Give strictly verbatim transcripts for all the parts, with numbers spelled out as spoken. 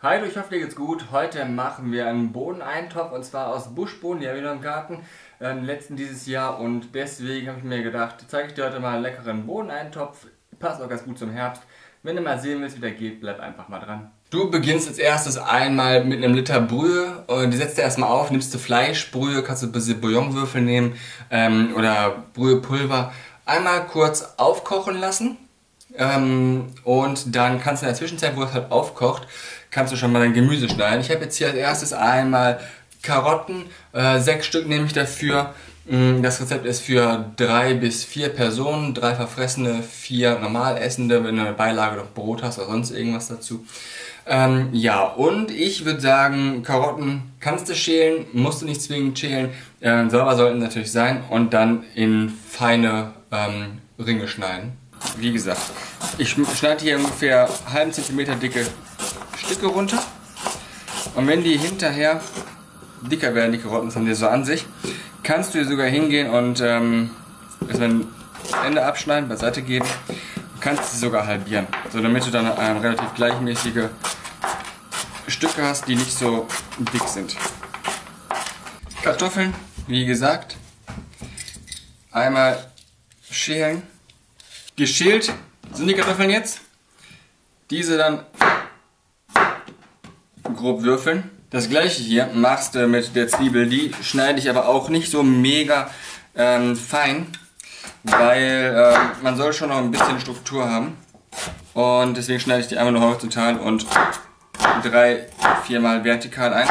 Hi, ich hoffe dir geht's gut. Heute machen wir einen Bohneneintopf und zwar aus Buschbohnen, die haben wir noch im Garten, äh, den letzten dieses Jahr, und deswegen habe ich mir gedacht, zeige ich dir heute mal einen leckeren Bohneneintopf. Passt auch ganz gut zum Herbst. Wenn du mal sehen willst, wie der geht, bleib einfach mal dran. Du beginnst als erstes einmal mit einem Liter Brühe und die setzt du erstmal auf, nimmst du Fleischbrühe, kannst du ein bisschen Bouillonwürfel nehmen ähm, oder Brühepulver. Einmal kurz aufkochen lassen. Ähm, und dann kannst du in der Zwischenzeit, wo es halt aufkocht, kannst du schon mal dein Gemüse schneiden. Ich habe jetzt hier als erstes einmal Karotten, äh, sechs Stück nehme ich dafür. Das Rezept ist für drei bis vier Personen, drei Verfressene, vier normal Essende, wenn du eine Beilage noch Brot hast oder sonst irgendwas dazu. Ähm, ja, und ich würde sagen, Karotten kannst du schälen, musst du nicht zwingend schälen, äh, sauber sollten natürlich sein, und dann in feine ähm, Ringe schneiden. Wie gesagt, ich schneide hier ungefähr einen halben Zentimeter dicke Stücke runter, und wenn die hinterher dicker werden, die Karotten, das haben die so an sich, kannst du hier sogar hingehen und ähm, erstmal ein Ende abschneiden, beiseite geben, und kannst sie sogar halbieren, so damit du dann ähm, relativ gleichmäßige Stücke hast, die nicht so dick sind. Kartoffeln, wie gesagt, einmal schälen. Geschält sind die Kartoffeln jetzt. Diese dann grob würfeln. Das gleiche hier machst du mit der Zwiebel. Die schneide ich aber auch nicht so mega ähm, fein, weil äh, man soll schon noch ein bisschen Struktur haben. Und deswegen schneide ich die einmal nur horizontal und drei, viermal vertikal ein.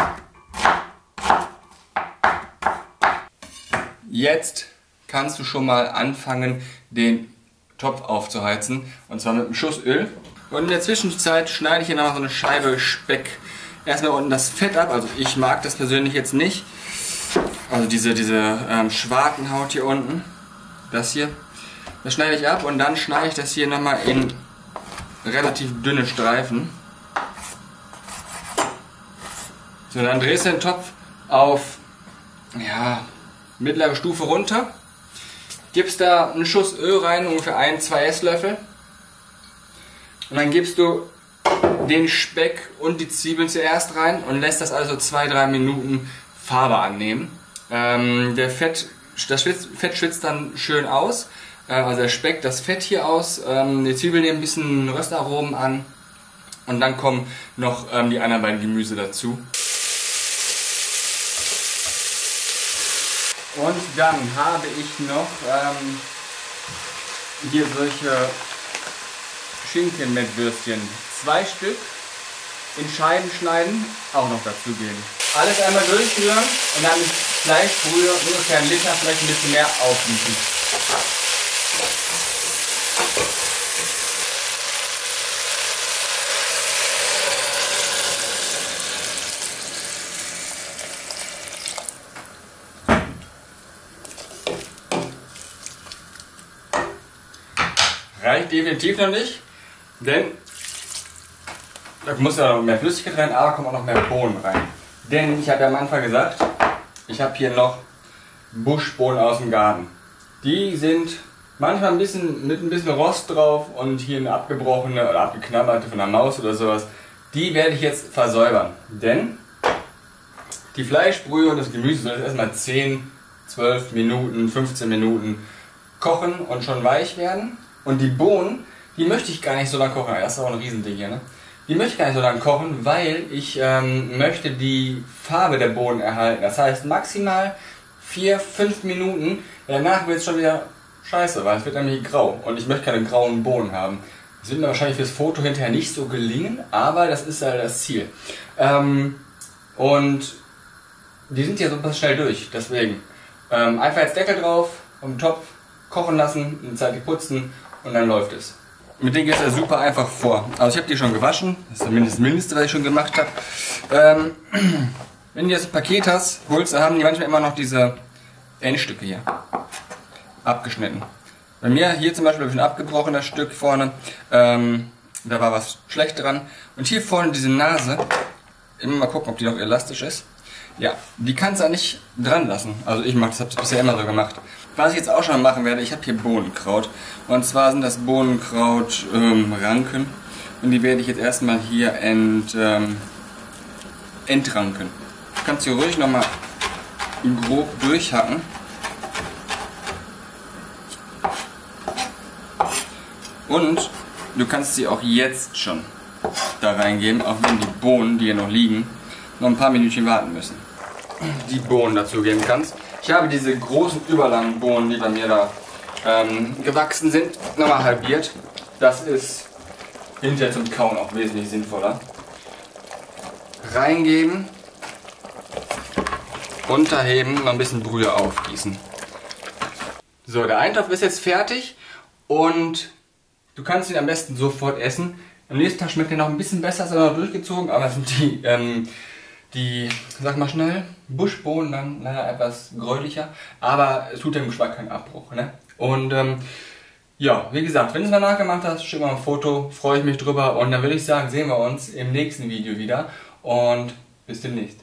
Jetzt kannst du schon mal anfangen, den Topf aufzuheizen, und zwar mit einem Schuss Öl. Und in der Zwischenzeit schneide ich hier noch so eine Scheibe Speck. Erstmal unten das Fett ab, also ich mag das persönlich jetzt nicht. Also diese, diese ähm, Schwartenhaut hier unten, das hier, das schneide ich ab, und dann schneide ich das hier nochmal in relativ dünne Streifen. So, dann drehst du den Topf auf, ja, mittlere Stufe runter. Gibst da einen Schuss Öl rein, ungefähr ein, zwei Esslöffel. Und dann gibst du den Speck und die Zwiebeln zuerst rein und lässt das also zwei, drei Minuten Farbe annehmen. Ähm, der Fett, das Fett schwitzt dann schön aus, äh, also der Speck, das Fett hier aus. Ähm, die Zwiebeln nehmen ein bisschen Röstaromen an, und dann kommen noch ähm, die anderen beiden Gemüse dazu. Und dann habe ich noch ähm, hier solche Schinken mit Würstchen. Zwei Stück in Scheiben schneiden, auch noch dazu geben. Alles einmal durchrühren und dann mit Fleischbrühe ungefähr einen Liter, vielleicht ein bisschen mehr aufgießen. Reicht definitiv noch nicht, denn da muss ja noch mehr Flüssigkeit rein, aber kommt auch noch mehr Bohnen rein. Denn ich habe ja am Anfang gesagt, ich habe hier noch Buschbohnen aus dem Garten. Die sind manchmal ein bisschen mit ein bisschen Rost drauf und hier eine abgebrochene oder abgeknabberte von einer Maus oder sowas. Die werde ich jetzt versäubern, denn die Fleischbrühe und das Gemüse soll jetzt erstmal zehn, zwölf Minuten, fünfzehn Minuten kochen und schon weich werden. Und die Bohnen, die möchte ich gar nicht so lange kochen. Das ist auch ein Riesending hier, ne? Die möchte ich gar nicht so lange kochen, weil ich ähm, möchte die Farbe der Bohnen erhalten. Das heißt maximal vier, fünf Minuten. Danach wird es schon wieder scheiße, weil es wird nämlich grau. Und ich möchte keine grauen Bohnen haben. Das wird mir wahrscheinlich fürs Foto hinterher nicht so gelingen, aber das ist ja das Ziel. Ähm, und die sind ja so pass schnell durch, deswegen. Ähm, einfach jetzt Deckel drauf, auf den Topf, kochen lassen, eine Zeit putzen, und dann läuft es. Mit denen geht es ja super einfach vor. Also ich habe die schon gewaschen, das ist zumindest das Mindeste, was ich schon gemacht habe. Ähm, wenn du das Paket hast, holst du, haben die manchmal immer noch diese Endstücke hier abgeschnitten. Bei mir hier zum Beispiel habe ich ein abgebrochenes Stück vorne, ähm, da war was schlecht dran. Und hier vorne diese Nase, immer mal gucken, ob die noch elastisch ist. Ja, die kannst du nicht dran lassen. Also ich mache das, habe es bisher immer so gemacht. Was ich jetzt auch schon machen werde, ich habe hier Bohnenkraut. Und zwar sind das Bohnenkraut ähm, Ranken. Und die werde ich jetzt erstmal hier ent, ähm, entranken. Du kannst hier ruhig nochmal grob durchhacken. Und du kannst sie auch jetzt schon da reingeben, auch wenn die Bohnen, die hier noch liegen, noch ein paar Minütchen warten müssen. Die Bohnen dazu geben kannst. Ich habe diese großen überlangen Bohnen, die bei mir da ähm, gewachsen sind, nochmal halbiert. Das ist hinterher zum Kauen auch wesentlich sinnvoller. Reingeben, runterheben, noch ein bisschen Brühe aufgießen. So, der Eintopf ist jetzt fertig und du kannst ihn am besten sofort essen. Am nächsten Tag schmeckt er noch ein bisschen besser, ist er noch durchgezogen, aber sind die, ähm, die, sag mal schnell, Buschbohnen dann leider etwas gräulicher, aber es tut dem Geschmack keinen Abbruch. Ne? Und ähm, ja, wie gesagt, wenn du es mal nachgemacht hast, schick mal ein Foto, freue ich mich drüber und dann würde ich sagen, sehen wir uns im nächsten Video wieder und bis demnächst.